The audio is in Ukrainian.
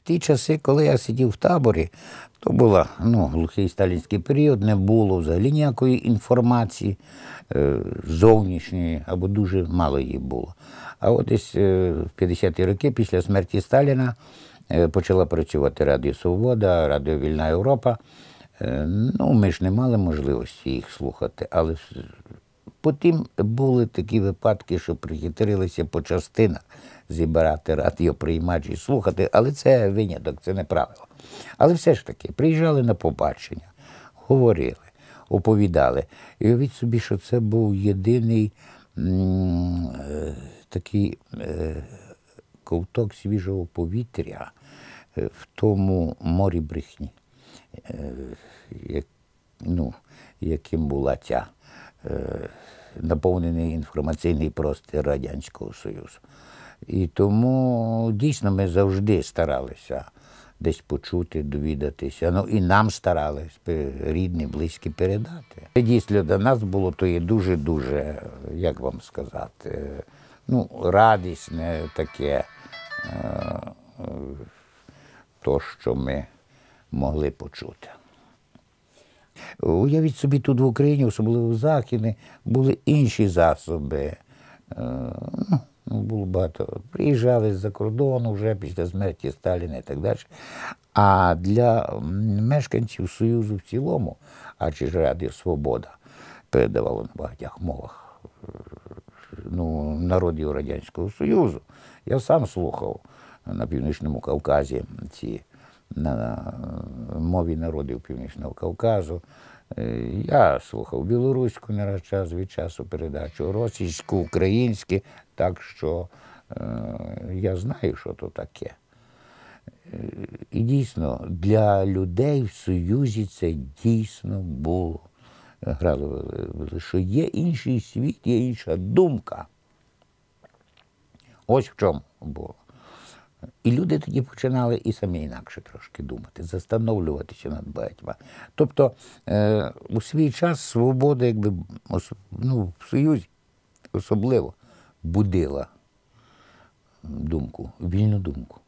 ті часи, коли я сидів в таборі, то був глухий сталінський період, не було взагалі ніякої інформації зовнішньої, або дуже мало її було. А от десь в 50-ті роки, після смерті Сталіна, почала працювати Радіо Свобода, Радіо Вільна Європа. Ми ж не мали можливості їх слухати, але потім були такі випадки, що прихитрилися по частинах зібрати радіоприймач і слухати, але це виняток, це не правило. Але все ж таки, приїжджали на побачення, говорили, оповідали. І уявіть собі, що це був єдиний такий ковток свіжого повітря в тому морі брехні, яким була ця наповнений інформаційний простір Радянського Союзу. І тому дійсно ми завжди старалися десь почути, довідатися. І нам старались рідні, близькі передати. Дійсно, для нас було то є дуже-дуже, як вам сказати, радісне таке, то, що ми могли почути. Уявіть собі, тут в Україні, особливо в Західні, були інші засоби. Було багато. Приїжджали з-за кордону вже після смерті Сталіна і так далі. А для мешканців Союзу в цілому, адже ж Радіо Свобода передавало на багатьох мовах народів Радянського Союзу. Я сам слухав на Північному Кавказі на мові народів Північного Кавказу. Я слухав білоруську не раз час від часу передачу, російську, українську, так що я знаю, що то таке. І дійсно, для людей в Союзі це дійсно було, що є інший світ, є інша думка. Ось в чому було. І люди тоді починали і самі інакше трошки думати, застановлюватися над багатьма. Тобто у свій час свобода, в Союзі особливо будила думку, вільну думку.